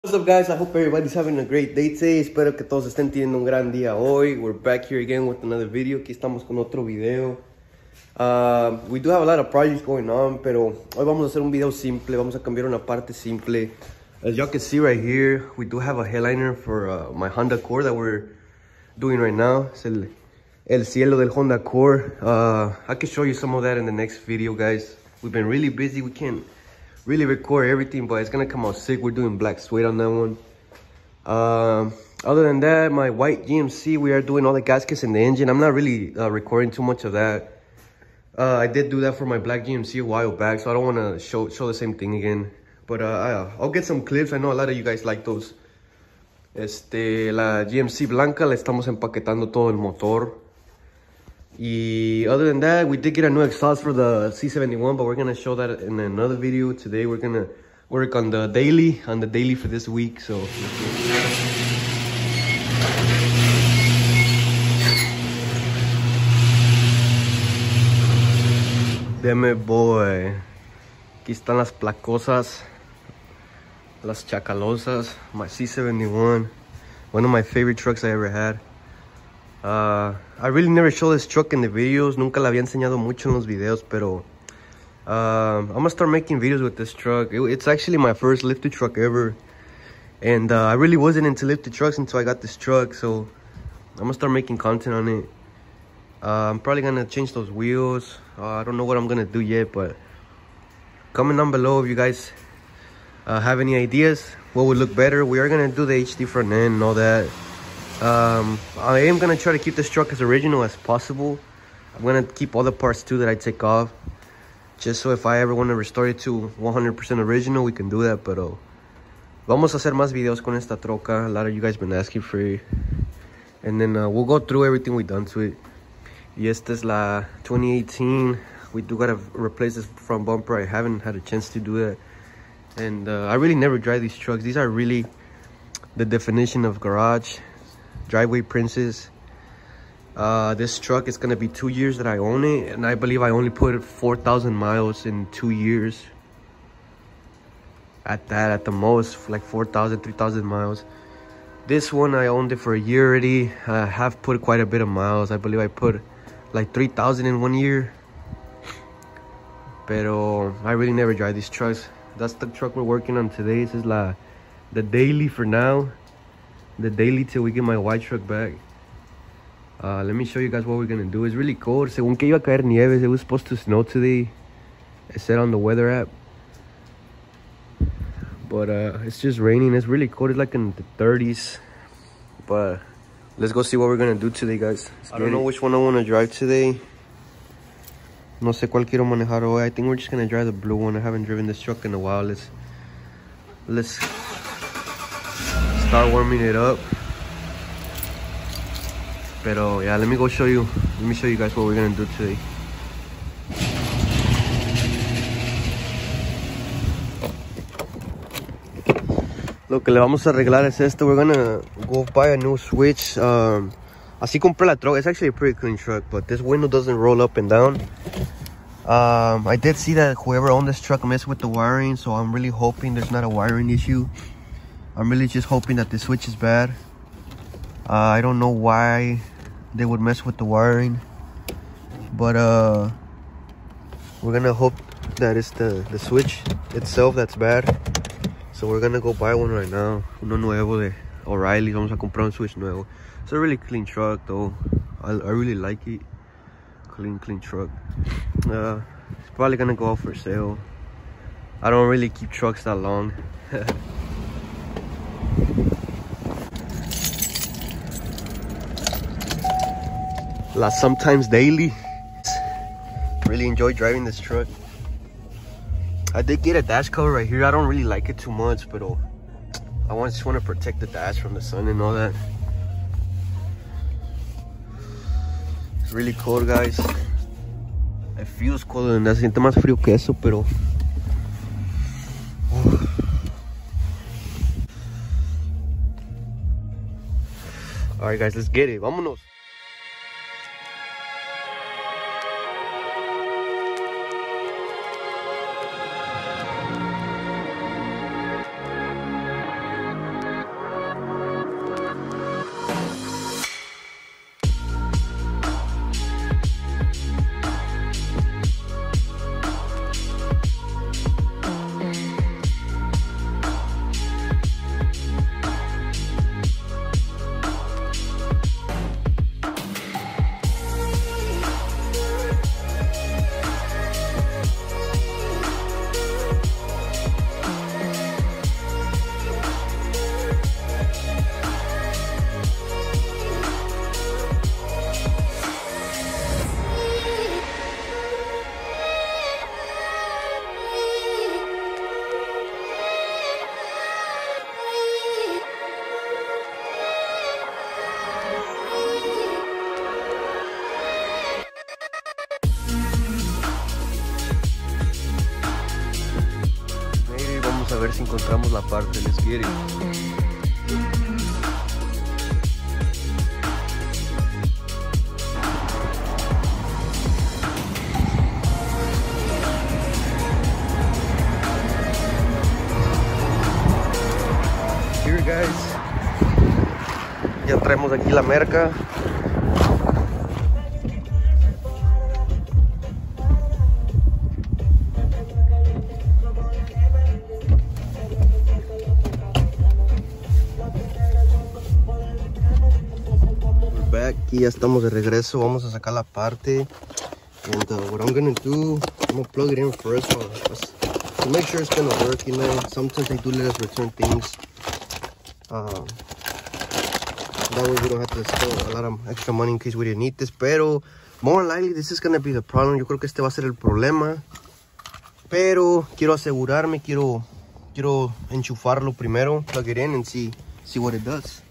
What's up, guys? I hope everybody's having a great day today. Espero que todos estén teniendo un gran día hoy. We're back here again with another video. Aquí estamos con otro video. We do have a lot of projects going on, pero hoy vamos a hacer un video simple. Vamos a cambiar una parte simple. As y'all can see right here, we do have a headliner for my Honda Accord that we're doing right now. Es el cielo del Honda Accord. I can show you some of that in the next video, guys. We've been really busy. We can't really record everything, but it's gonna come out sick. We're doing black suede on that one. Other than that, my white GMC, we are doing all the gaskets in the engine. I'm not really recording too much of that. I did do that for my black GMC a while back, so I don't want to show the same thing again. But I'll get some clips. I know a lot of you guys like those. La GMC blanca, le estamos empaquetando todo el motor. Y other than that, we did get a new exhaust for the C71, but we're gonna show that in another video. Today we're gonna work on the daily for this week. So deme boy. Aquí están las placosas, las chacalosas, my C71, one of my favorite trucks I ever had. I really never show this truck in the videos. Nunca la había enseñado mucho en los videos, pero I'm gonna start making videos with this truck. It's actually my first lifted truck ever, and I really wasn't into lifted trucks until I got this truck, so I'm gonna start making content on it. I'm probably gonna change those wheels. I don't know what I'm gonna do yet, but comment down below if you guys have any ideas what would look better. We are gonna do the HD front end and all that. I am gonna try to keep this truck as original as possible. I'm gonna keep all the parts too that I take off, just so if I ever want to restore it to 100% original, we can do that. Pero vamos a hacer más videos con esta troca. A lot of you guys been asking for it, and then we'll go through everything we've done to it. Y esta es la 2018. We do gotta replace this front bumper. I haven't had a chance to do that, and I really never drive these trucks. These are really the definition of garage driveway princess. This truck is gonna be 2 years that I own it, and I believe I only put 4,000 miles in 2 years. At the most, like 4,000, 3,000 miles. This one I owned it for a year already. I have put quite a bit of miles. I believe I put like 3,000 in 1 year. Pero I really never drive these trucks. That's the truck we're working on today. This is the daily for now. The daily till we get my white truck back. Let me show you guys what we're gonna do. It's really cold. Según que iba a caer nieve. It was supposed to snow today. It said on the weather app. But it's just raining. It's really cold. It's like in the 30s. But let's go see what we're gonna do today, guys. I don't know which one I want to drive today. No sé cuál quiero manejar hoy. I think we're just gonna drive the blue one. I haven't driven this truck in a while. Let's start warming it up. Pero yeah, let me show you guys what we're gonna do today. Lo que le vamos a arreglar es esto. We're gonna go buy a new switch. Así compré la truck. It's actually a pretty clean truck, but this window doesn't roll up and down. I did see that whoever owned this truck messed with the wiring, so I'm really hoping there's not a wiring issue. I'm really just hoping that the switch is bad. I don't know why they would mess with the wiring, but we're gonna hope that it's the switch itself that's bad. So we're gonna go buy one right now. Uno nuevo de O'Reilly. Vamos a comprar un switch nuevo. It's a really clean truck though. I really like it. Clean truck. It's probably gonna go out for sale. I don't really keep trucks that long. Sometimes daily. Really enjoy driving this truck. I did get a dash cover right here. I don't really like it too much, but I just want to protect the dash from the sun and all that. It's really cold, guys. It feels colder than that. Se siente más frío que eso, pero alright, guys, let's get it. Vámonos. encontramos la parte. Let's get it. Here guys, ya traemos aquí la merca. Aquí ya estamos de regreso. Vamos a sacar la parte. And what I'm gonna do, I'm gonna plug it in first to make sure it's gonna work. You know, sometimes they do let us return things. That way we don't have to spend a lot of extra money in case we didn't need this. Pero more likely this is gonna be the problem. Yo creo que este va a ser el problema. Pero quiero asegurarme, quiero enchufarlo primero, plug it in and see what it does.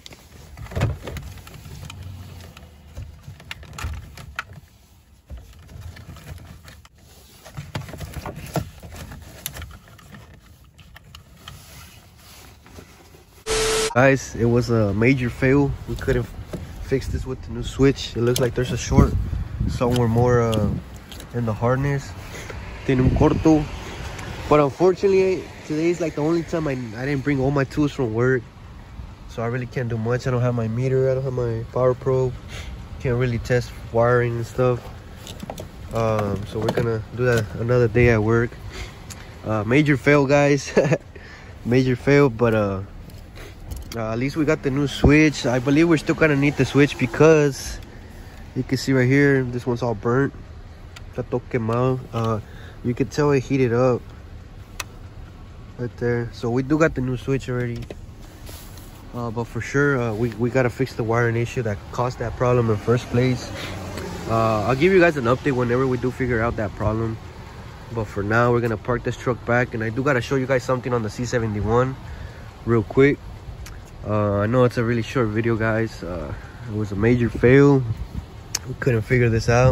Guys, it was a major fail. We couldn't fix this with the new switch. It looks like there's a short somewhere more in the harness. Tiene un corto. But unfortunately, today is like the only time I didn't bring all my tools from work. So I really can't do much. I don't have my meter. I don't have my power probe. Can't really test wiring and stuff. So we're gonna do that another day at work. Major fail, guys. Major fail, but at least we got the new switch. I believe we're still gonna need the switch because you can see right here, this one's all burnt. Está todo quemado. You can tell it heated up right there. So we do got the new switch already. But for sure, we gotta fix the wiring issue that caused that problem in the first place. I'll give you guys an update whenever we do figure out that problem. But for now, we're gonna park this truck back, and I do gotta show you guys something on the C71 real quick. I know it's a really short video, guys. It was a major fail. We couldn't figure this out.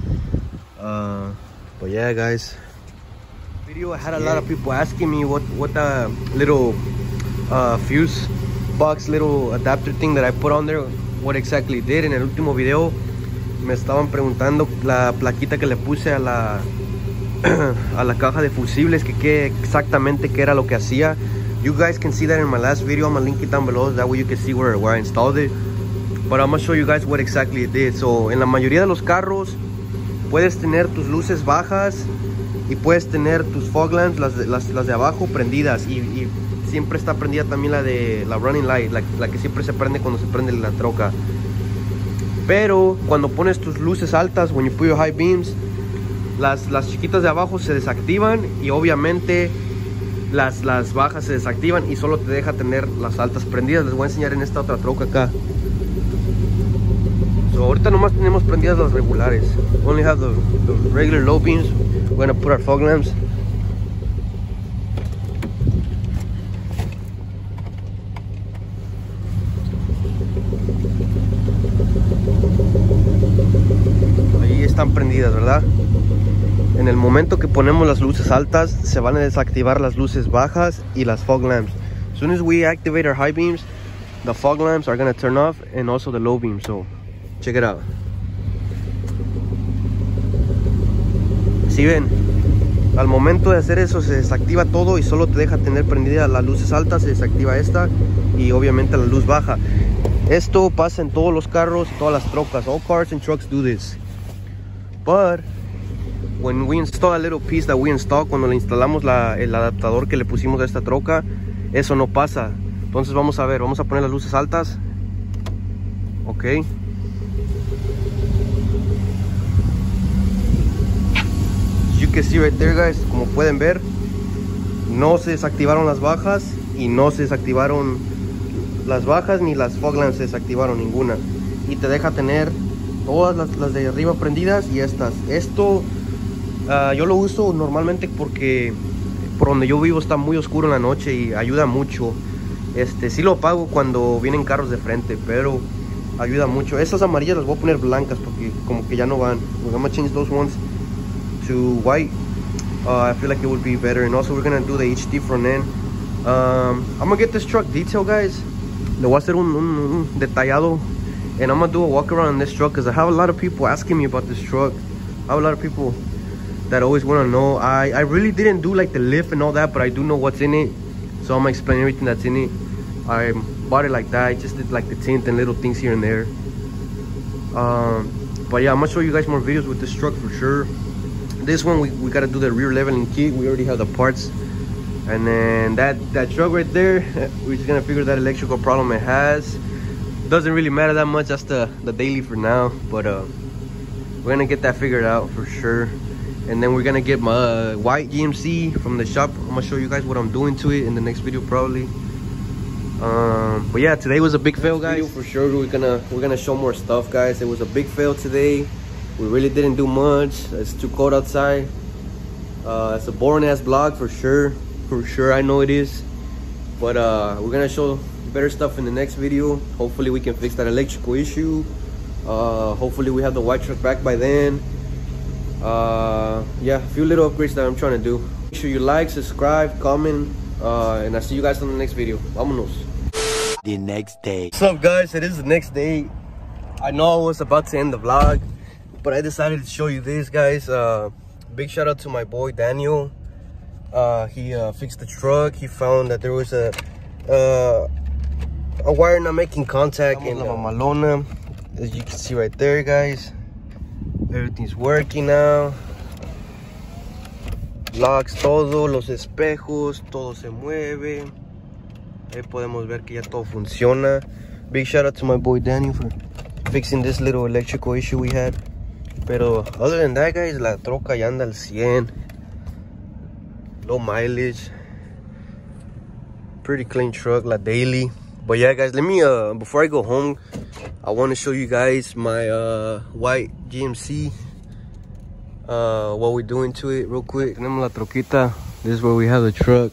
But yeah, guys. Video, I had a lot of people asking me what the little fuse box, little adapter thing that I put on there, what exactly did. En el último video me estaban preguntando la plaquita que le puse a la a la caja de fusibles, que exactamente qué era lo que hacía. You guys can see that in my last video. I'm gonna link it down below, that way you can see where I installed it. But I'm gonna show you guys what exactly it did. So en la mayoría de los carros puedes tener tus luces bajas y puedes tener tus fog lamps, las de abajo, prendidas, y siempre está prendida también la running light, la que siempre se prende cuando se prende la troca. Pero cuando pones tus luces altas, when you put your high beams, las chiquitas de abajo se desactivan, y obviamente las bajas se desactivan y solo te deja tener las altas prendidas. Les voy a enseñar en esta otra troca acá. So ahorita nomás tenemos prendidas las regulares. Only have the regular low beams. We're gonna put our fog lamps. Ahí están prendidas, ¿verdad? En el momento que ponemos las luces altas, se van a desactivar las luces bajas y las fog lamps. As soon as we activate our high beams, the fog lamps are going to turn off, and also the low beams. So check it out. Si ven, al momento de hacer eso se desactiva todo y solo te deja tener prendidas las luces altas. Se desactiva esta y obviamente la luz baja. Esto pasa en todos los carros, todas las trocas. All cars and trucks do this. But when we install a little piece that we installed, cuando le instalamos el adaptador que le pusimos a esta troca, eso no pasa. Entonces vamos a ver, vamos a poner las luces altas. Ok. As you can see right there, guys, como pueden ver, no se desactivaron las bajas y no se desactivaron las bajas, ni las fog lamps se desactivaron ninguna. Y te deja tener todas las de arriba prendidas y estas. Esto yo lo uso normalmente porque por donde yo vivo está muy oscuro en la noche y ayuda mucho. Sí lo apago cuando vienen carros de frente, pero ayuda mucho. Estas amarillas las voy a poner blancas porque como que ya no van. We're gonna change those ones to white. I feel like it would be better. And also we're gonna do the HD front end. I'm gonna get this truck detailed, guys. Le voy a hacer un detallado. And I'm gonna do a walk around in this truck because I have a lot of people asking me about this truck. I have a lot of people that always want to know. I really didn't do like the lift and all that, but I do know what's in it. So I'm gonna explain everything that's in it. I bought it like that. I just did like the tint and little things here and there. But yeah, I'm gonna show you guys more videos with this truck for sure. This one we gotta do the rear leveling kit. We already have the parts. And then that truck right there, we're just gonna figure that electrical problem it has. Doesn't really matter that much. That's the daily for now, but we're gonna get that figured out for sure. And then we're gonna get my white GMC from the shop. I'm gonna show you guys what I'm doing to it in the next video probably. But yeah, today was a big fail, guys. For sure we're gonna show more stuff, guys. It was a big fail today. We really didn't do much. It's too cold outside. It's a boring ass vlog for sure. I know it is, but we're gonna show better stuff in the next video. Hopefully we can fix that electrical issue. Hopefully we have the white truck back by then. Yeah, a few little upgrades that I'm trying to do. Make sure you like, subscribe, comment, and I'll see you guys on the next video. Vámonos. The next day. What's up, guys? It is the next day. I know I was about to end the vlog, but I decided to show you this, guys. Big shout out to my boy Daniel. He fixed the truck. He found that there was a wire not making contact in the Malona. As you can see right there, guys, everything's working now. Locks todo, los espejos, todo se mueve. Ahí podemos ver que ya todo funciona. Big shout out to my boy Danny for fixing this little electrical issue we had. Pero other than that, guys, la troca ya anda al 100. Low mileage. Pretty clean truck, la daily. But yeah, guys, let me before I go home, I want to show you guys my white GMC, what we're doing to it real quick. Tenemos la troquita. This is where we have the truck.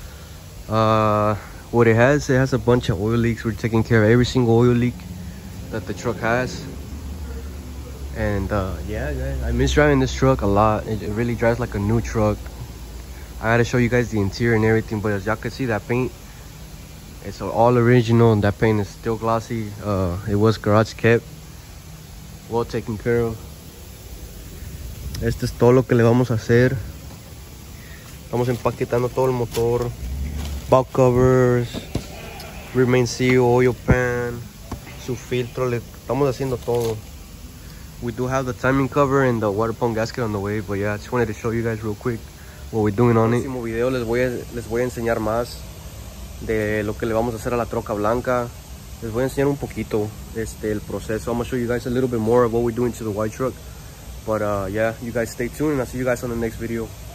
What it has a bunch of oil leaks. We're taking care of every single oil leak that the truck has. And yeah, guys, I miss driving this truck a lot. It really drives like a new truck. I gotta show you guys the interior and everything, but as y'all can see, that paint, it's all original, and that paint is still glossy. It was garage kept, well taken care of. Este es todo lo que le vamos a hacer. Estamos empaquetando todo el motor, bulk covers, rear main seal, oil pan, su filtro, le estamos haciendo todo. We do have the timing cover and the water pump gasket on the way, but yeah, I just wanted to show you guys real quick what we're doing on it. En el próximo video les voy a enseñar más de lo que le vamos a hacer a la troca blanca. Les voy a enseñar un poquito el proceso. I'm gonna show you guys a little bit more of what we're doing to the white truck. But yeah, you guys stay tuned and I'll see you guys on the next video.